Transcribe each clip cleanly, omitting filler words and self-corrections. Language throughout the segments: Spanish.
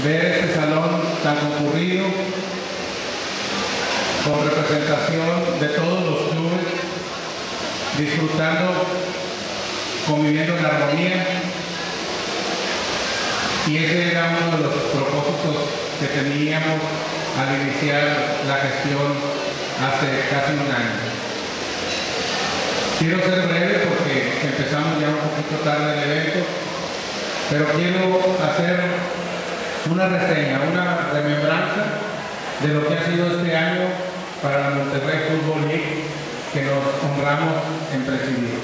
ver este salón tan concurrido, con representación de todos los clubes, disfrutando, conviviendo en armonía. Y ese era uno de los propósitos que teníamos al iniciar la gestión hace casi un año. Quiero ser breve porque empezamos ya un poquito tarde el evento, pero quiero hacer una reseña, una remembranza de lo que ha sido este año para la Monterrey Football League, que nos honramos en presidir.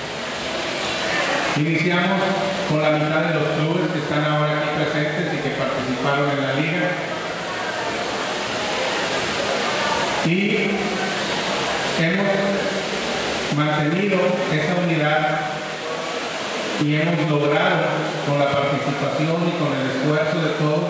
Iniciamos con la mitad de los clubes que están ahora aquí presentes y que participaron en la liga. Y hemos mantenido esa unidad y hemos logrado, con la participación y con el esfuerzo de todos,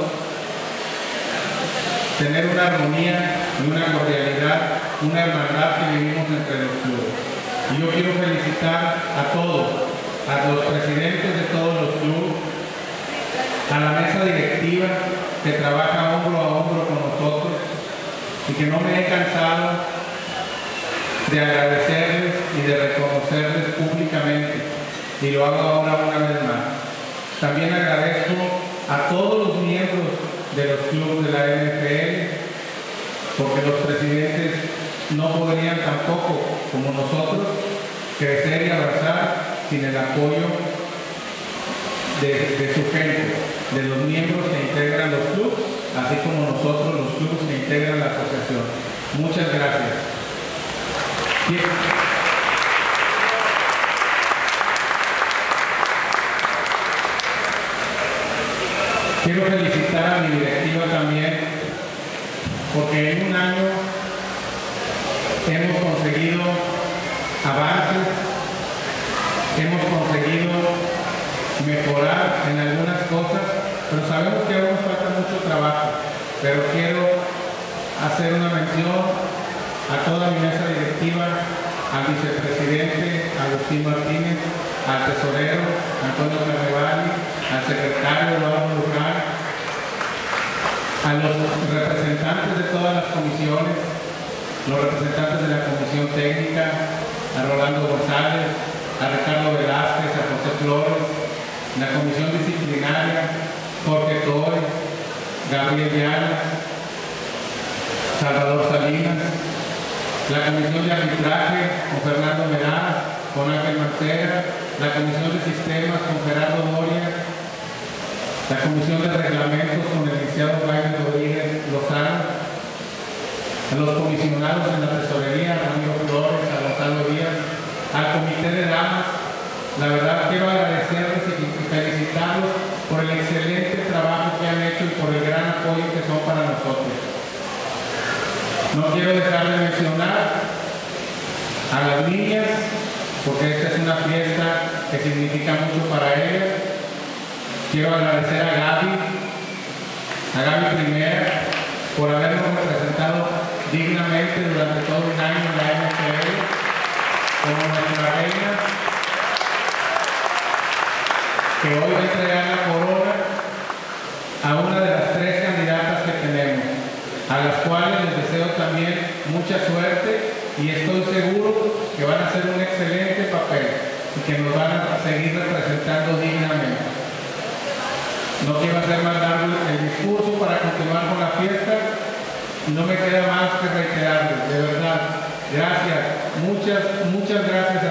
tener una armonía y una cordialidad, una hermandad que vivimos entre los clubes. Y yo quiero felicitar a todos, a los presidentes de todos los clubes, a la mesa directiva que trabaja hombro a hombro con nosotros y que no me he cansado de agradecerles y de reconocerles públicamente, y lo hago ahora una vez más. También agradezco a todos los miembros de los clubes de la NFL, porque los presidentes no podrían tampoco, como nosotros, crecer y avanzar sin el apoyo de su gente, de los miembros que integran los clubes, así como nosotros, los clubes que integran la asociación. Muchas gracias. Quiero felicitar a mi directiva también, porque en un año hemos conseguido avances, hemos conseguido mejorar en algunas cosas, pero sabemos que aún nos falta mucho trabajo. Pero quiero hacer una mención a toda mi mesa directiva, al vicepresidente Agustín Martínez, al tesorero Antonio Carnevali, al secretario Eduardo Luján, a los representantes de todas las comisiones, los representantes de la comisión técnica, a Rolando González, a Ricardo Velázquez, a José Flores, la comisión disciplinaria, Jorge Toy, Gabriel Llanas, Salvador Salinas, la comisión de arbitraje con Fernando Meraz, con Ángel Mancera, la comisión de sistemas con Gerardo Moria, la comisión de reglamentos con el licenciado Jaime Rodríguez Lozano, a los comisionados en la tesorería, a Ramiro Flores, a Gonzalo Díaz, al comité de damas. La verdad quiero agradecerles y felicitarlos por el excelente trabajo que han hecho y por el gran apoyo que son para nosotros. No quiero dejar de mencionar a las niñas, porque esta es una fiesta que significa mucho para ellas. Quiero agradecer a Gaby Primera, por habernos representado dignamente durante todo un año en la NFL como nuestra reina, que hoy va a entregar la corona a una de las 3 candidatas que tenemos, a las cuales les deseo también mucha suerte y estoy seguro que van a hacer un excelente papel y que nos van a seguir representando dignamente. No quiero hacer más largo el discurso para continuar con la fiesta y no me queda más que reiterarles, de verdad, gracias, muchas gracias